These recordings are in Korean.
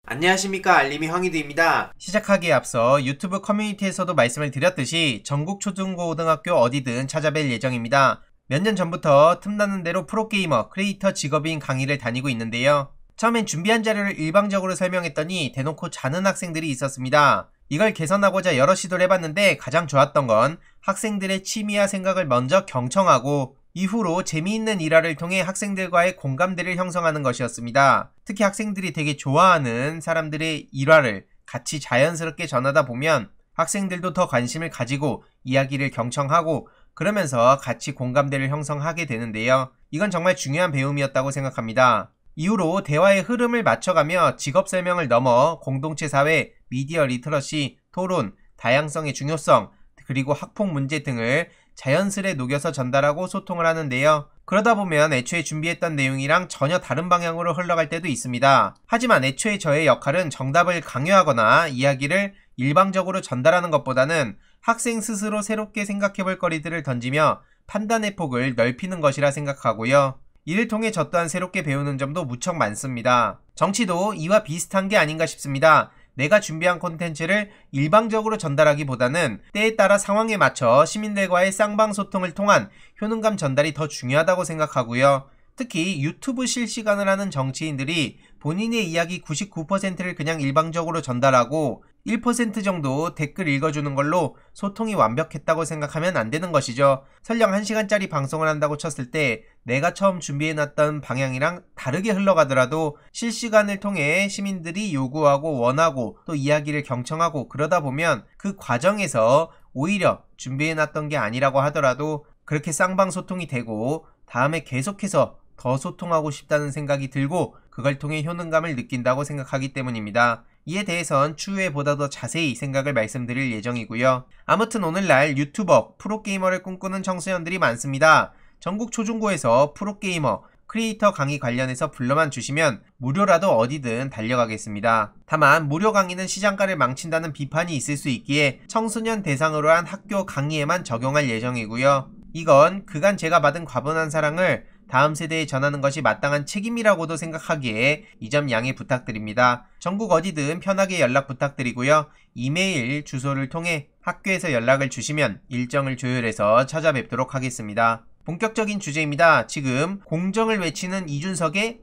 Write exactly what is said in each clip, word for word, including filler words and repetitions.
안녕하십니까, 알림이 황희두입니다. 시작하기에 앞서 유튜브 커뮤니티에서도 말씀을 드렸듯이 전국 초중고등학교 어디든 찾아뵐 예정입니다. 몇 년 전부터 틈나는 대로 프로게이머, 크리에이터 직업인 강의를 다니고 있는데요. 처음엔 준비한 자료를 일방적으로 설명했더니 대놓고 자는 학생들이 있었습니다. 이걸 개선하고자 여러 시도를 해봤는데 가장 좋았던 건 학생들의 취미와 생각을 먼저 경청하고 이후로 재미있는 일화를 통해 학생들과의 공감대를 형성하는 것이었습니다. 특히 학생들이 되게 좋아하는 사람들의 일화를 같이 자연스럽게 전하다 보면 학생들도 더 관심을 가지고 이야기를 경청하고 그러면서 같이 공감대를 형성하게 되는데요. 이건 정말 중요한 배움이었다고 생각합니다. 이후로 대화의 흐름을 맞춰가며 직업 설명을 넘어 공동체 사회, 미디어 리터러시, 토론, 다양성의 중요성, 그리고 학폭 문제 등을 자연스레 녹여서 전달하고 소통을 하는데요. 그러다 보면 애초에 준비했던 내용이랑 전혀 다른 방향으로 흘러갈 때도 있습니다. 하지만 애초에 저의 역할은 정답을 강요하거나 이야기를 일방적으로 전달하는 것보다는 학생 스스로 새롭게 생각해볼 거리들을 던지며 판단의 폭을 넓히는 것이라 생각하고요. 이를 통해 저 또한 새롭게 배우는 점도 무척 많습니다. 정치도 이와 비슷한 게 아닌가 싶습니다. 내가 준비한 콘텐츠를 일방적으로 전달하기보다는 때에 따라 상황에 맞춰 시민들과의 쌍방소통을 통한 효능감 전달이 더 중요하다고 생각하고요. 특히 유튜브 실시간을 하는 정치인들이 본인의 이야기 구십구 퍼센트를 그냥 일방적으로 전달하고 일 퍼센트 정도 댓글 읽어주는 걸로 소통이 완벽했다고 생각하면 안 되는 것이죠. 설령 한 시간짜리 방송을 한다고 쳤을 때 내가 처음 준비해놨던 방향이랑 다르게 흘러가더라도 실시간을 통해 시민들이 요구하고 원하고 또 이야기를 경청하고 그러다 보면 그 과정에서 오히려 준비해놨던 게 아니라고 하더라도 그렇게 쌍방소통이 되고 다음에 계속해서 더 소통하고 싶다는 생각이 들고 그걸 통해 효능감을 느낀다고 생각하기 때문입니다. 이에 대해선 추후에 보다 더 자세히 생각을 말씀드릴 예정이고요. 아무튼 오늘날 유튜버, 프로게이머를 꿈꾸는 청소년들이 많습니다. 전국 초중고에서 프로게이머, 크리에이터 강의 관련해서 불러만 주시면 무료라도 어디든 달려가겠습니다. 다만 무료 강의는 시장가를 망친다는 비판이 있을 수 있기에 청소년 대상으로 한 학교 강의에만 적용할 예정이고요. 이건 그간 제가 받은 과분한 사랑을 다음 세대에 전하는 것이 마땅한 책임이라고도 생각하기에 이 점 양해 부탁드립니다. 전국 어디든 편하게 연락 부탁드리고요. 이메일 주소를 통해 학교에서 연락을 주시면 일정을 조율해서 찾아뵙도록 하겠습니다. 본격적인 주제입니다. 지금 공정을 외치는 이준석의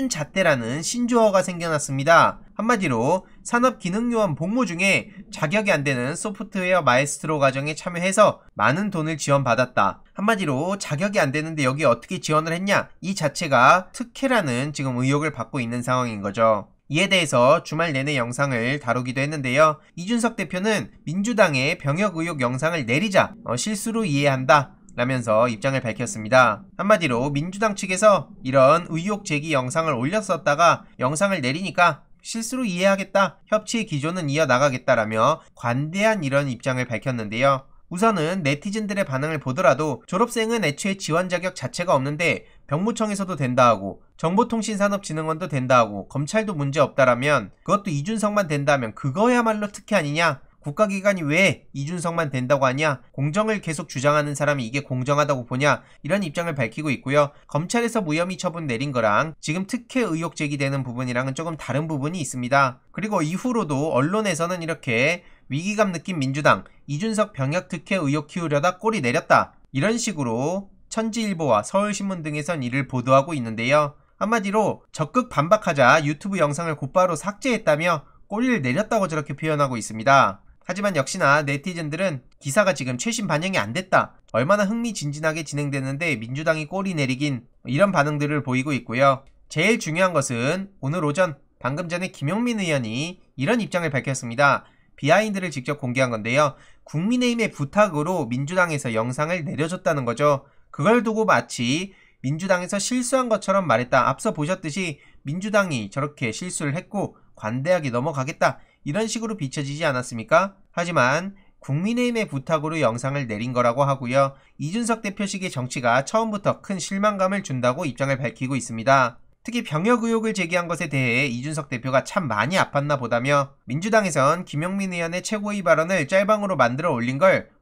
이준잣대라는 신조어가 생겨났습니다. 한마디로 산업기능요원 복무 중에 자격이 안 되는 소프트웨어 마에스트로 과정에 참여해서 많은 돈을 지원받았다. 한마디로 자격이 안 되는데 여기 어떻게 지원을 했냐? 이 자체가 특혜라는 지금 의혹을 받고 있는 상황인 거죠. 이에 대해서 주말 내내 영상을 다루기도 했는데요. 이준석 대표는 민주당의 병역 의혹 영상을 내리자 어, 실수로 이해한다 라면서 입장을 밝혔습니다. 한마디로 민주당 측에서 이런 의혹 제기 영상을 올렸었다가 영상을 내리니까 실수로 이해하겠다, 협치의 기조는 이어나가겠다라며 관대한 이런 입장을 밝혔는데요. 우선은 네티즌들의 반응을 보더라도 졸업생은 애초에 지원 자격 자체가 없는데 병무청에서도 된다 하고 정보통신산업진흥원도 된다 하고 검찰도 문제 없다라면 그것도 이준석만 된다 하면 그거야말로 특혜 아니냐? 국가기관이 왜 이준석만 된다고 하냐? 공정을 계속 주장하는 사람이 이게 공정하다고 보냐? 이런 입장을 밝히고 있고요. 검찰에서 무혐의 처분 내린 거랑 지금 특혜 의혹 제기되는 부분이랑은 조금 다른 부분이 있습니다. 그리고 이후로도 언론에서는 이렇게 위기감 느낀 민주당, 이준석 병역 특혜 의혹 키우려다 꼬리 내렸다. 이런 식으로 천지일보와 서울신문 등에선 이를 보도하고 있는데요. 한마디로 적극 반박하자 유튜브 영상을 곧바로 삭제했다며 꼬리를 내렸다고 저렇게 표현하고 있습니다. 하지만 역시나 네티즌들은 기사가 지금 최신 반영이 안 됐다. 얼마나 흥미진진하게 진행되는데 민주당이 꼬리 내리긴, 이런 반응들을 보이고 있고요. 제일 중요한 것은 오늘 오전 방금 전에 김용민 의원이 이런 입장을 밝혔습니다. 비하인드를 직접 공개한 건데요. 국민의힘의 부탁으로 민주당에서 영상을 내려줬다는 거죠. 그걸 두고 마치 민주당에서 실수한 것처럼 말했다. 앞서 보셨듯이 민주당이 저렇게 실수를 했고 관대하게 넘어가겠다, 이런 식으로 비춰지지 않았습니까? 하지만 국민의힘의 부탁으로 영상을 내린 거라고 하고요. 이준석 대표식의 정치가 처음부터 큰 실망감을 준다고 입장을 밝히고 있습니다. 특히 병역 의혹을 제기한 것에 대해 이준석 대표가 참 많이 아팠나 보다며 민주당에선 김용민 의원의 최고위 발언을 짤방으로 만들어 올린 걸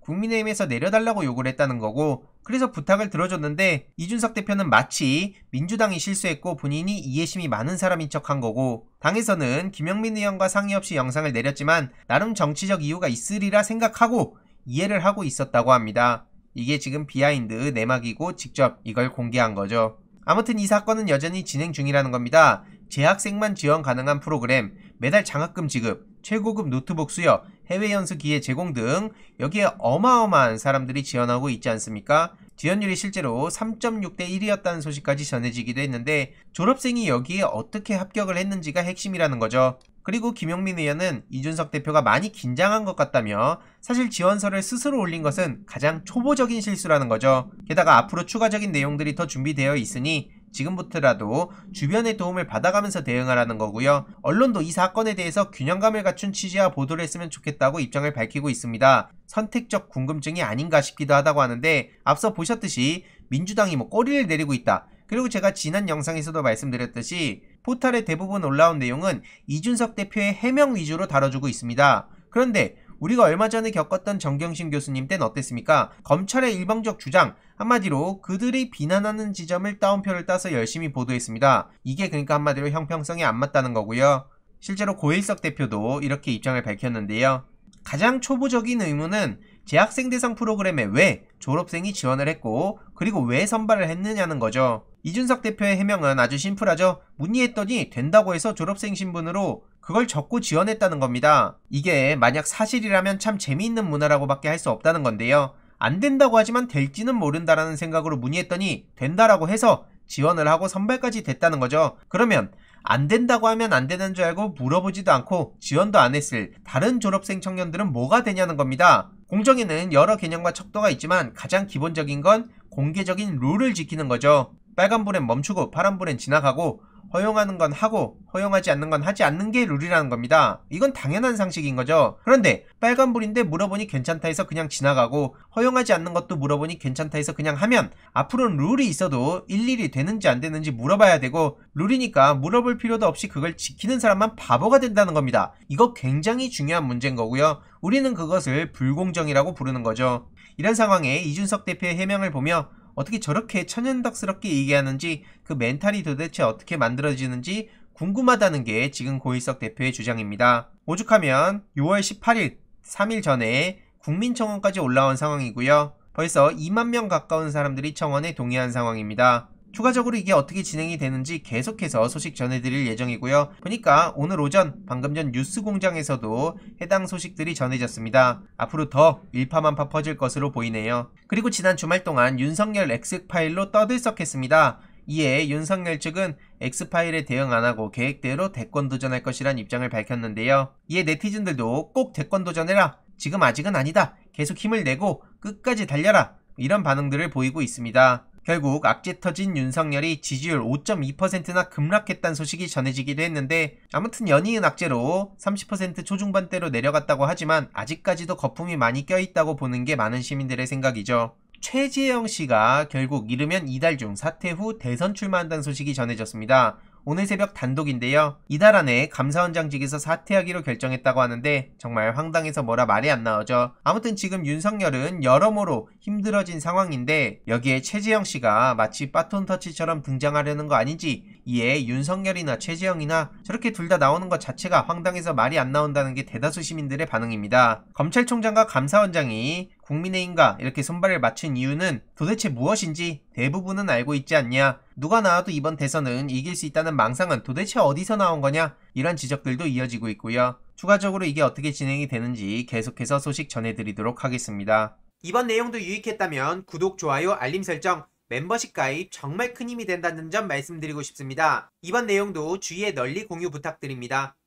국민의힘에서 내려달라고 요구를 했다는 거고, 그래서 부탁을 들어줬는데 이준석 대표는 마치 민주당이 실수했고 본인이 이해심이 많은 사람인 척한 거고, 당에서는 김영민 의원과 상의 없이 영상을 내렸지만 나름 정치적 이유가 있으리라 생각하고 이해를 하고 있었다고 합니다. 이게 지금 비하인드 내막이고 직접 이걸 공개한 거죠. 아무튼 이 사건은 여전히 진행 중이라는 겁니다. 재학생만 지원 가능한 프로그램, 매달 장학금 지급, 최고급 노트북 수여, 해외 연수 기회 제공 등 여기에 어마어마한 사람들이 지원하고 있지 않습니까? 지원율이 실제로 삼 점 육 대 일이었다는 소식까지 전해지기도 했는데, 졸업생이 여기에 어떻게 합격을 했는지가 핵심이라는 거죠. 그리고 김용민 의원은 이준석 대표가 많이 긴장한 것 같다며 사실 지원서를 스스로 올린 것은 가장 초보적인 실수라는 거죠. 게다가 앞으로 추가적인 내용들이 더 준비되어 있으니 지금부터라도 주변의 도움을 받아가면서 대응하라는 거고요. 언론도 이 사건에 대해서 균형감을 갖춘 취지와 보도를 했으면 좋겠다고 입장을 밝히고 있습니다. 선택적 궁금증이 아닌가 싶기도 하다고 하는데, 앞서 보셨듯이 민주당이 뭐 꼬리를 내리고 있다. 그리고 제가 지난 영상에서도 말씀드렸듯이 포털에 대부분 올라온 내용은 이준석 대표의 해명 위주로 다뤄주고 있습니다. 그런데 우리가 얼마 전에 겪었던 정경심 교수님 때는 어땠습니까? 검찰의 일방적 주장, 한마디로 그들이 비난하는 지점을 따옴표를 따서 열심히 보도했습니다. 이게 그러니까 한마디로 형평성이 안 맞다는 거고요. 실제로 고일석 대표도 이렇게 입장을 밝혔는데요. 가장 초보적인 의문은 재학생 대상 프로그램에 왜 졸업생이 지원을 했고, 그리고 왜 선발을 했느냐는 거죠. 이준석 대표의 해명은 아주 심플하죠. 문의했더니 된다고 해서 졸업생 신분으로 그걸 적고 지원했다는 겁니다. 이게 만약 사실이라면 참 재미있는 문화라고 밖에 할 수 없다는 건데요. 안 된다고 하지만 될지는 모른다라는 생각으로 문의했더니 된다라고 해서 지원을 하고 선발까지 됐다는 거죠. 그러면 안 된다고 하면 안 되는 줄 알고 물어보지도 않고 지원도 안 했을 다른 졸업생 청년들은 뭐가 되냐는 겁니다. 공정에는 여러 개념과 척도가 있지만 가장 기본적인 건 공개적인 룰을 지키는 거죠. 빨간불엔 멈추고 파란불엔 지나가고, 허용하는 건 하고 허용하지 않는 건 하지 않는 게 룰이라는 겁니다. 이건 당연한 상식인 거죠. 그런데 빨간불인데 물어보니 괜찮다 해서 그냥 지나가고, 허용하지 않는 것도 물어보니 괜찮다 해서 그냥 하면 앞으로는 룰이 있어도 일일이 되는지 안 되는지 물어봐야 되고, 룰이니까 물어볼 필요도 없이 그걸 지키는 사람만 바보가 된다는 겁니다. 이거 굉장히 중요한 문제인 거고요. 우리는 그것을 불공정이라고 부르는 거죠. 이런 상황에 이준석 대표의 해명을 보며 어떻게 저렇게 천연덕스럽게 얘기하는지, 그 멘탈이 도대체 어떻게 만들어지는지 궁금하다는 게 지금 고일석 대표의 주장입니다. 오죽하면 유월 십팔일, 삼 일 전에 국민청원까지 올라온 상황이고요. 벌써 이만 명 가까운 사람들이 청원에 동의한 상황입니다. 추가적으로 이게 어떻게 진행이 되는지 계속해서 소식 전해드릴 예정이고요. 보니까 오늘 오전 방금 전 뉴스공장에서도 해당 소식들이 전해졌습니다. 앞으로 더 일파만파 퍼질 것으로 보이네요. 그리고 지난 주말 동안 윤석열 엑스파일로 떠들썩했습니다. 이에 윤석열 측은 엑스파일에 대응 안하고 계획대로 대권 도전할 것이란 입장을 밝혔는데요. 이에 네티즌들도 꼭 대권 도전해라, 지금 아직은 아니다, 계속 힘을 내고 끝까지 달려라, 이런 반응들을 보이고 있습니다. 결국 악재 터진 윤석열이 지지율 오 점 이 퍼센트나 급락했다는 소식이 전해지기도 했는데, 아무튼 연이은 악재로 삼십 퍼센트 초중반대로 내려갔다고 하지만 아직까지도 거품이 많이 껴있다고 보는 게 많은 시민들의 생각이죠. 최재형 씨가 결국 이르면 이달 중 사퇴 후 대선 출마한다는 소식이 전해졌습니다. 오늘 새벽 단독인데요. 이달 안에 감사원장직에서 사퇴하기로 결정했다고 하는데 정말 황당해서 뭐라 말이 안 나오죠. 아무튼 지금 윤석열은 여러모로 힘들어진 상황인데, 여기에 최재형 씨가 마치 바톤 터치처럼 등장하려는 거 아닌지, 이에 윤석열이나 최재형이나 저렇게 둘 다 나오는 것 자체가 황당해서 말이 안 나온다는 게 대다수 시민들의 반응입니다. 검찰총장과 감사원장이 국민의힘과 이렇게 손발을 맞춘 이유는 도대체 무엇인지 대부분은 알고 있지 않냐, 누가 나와도 이번 대선은 이길 수 있다는 망상은 도대체 어디서 나온 거냐, 이런 지적들도 이어지고 있고요. 추가적으로 이게 어떻게 진행이 되는지 계속해서 소식 전해드리도록 하겠습니다. 이번 내용도 유익했다면 구독, 좋아요, 알림 설정, 멤버십 가입 정말 큰 힘이 된다는 점 말씀드리고 싶습니다. 이번 내용도 주위에 널리 공유 부탁드립니다.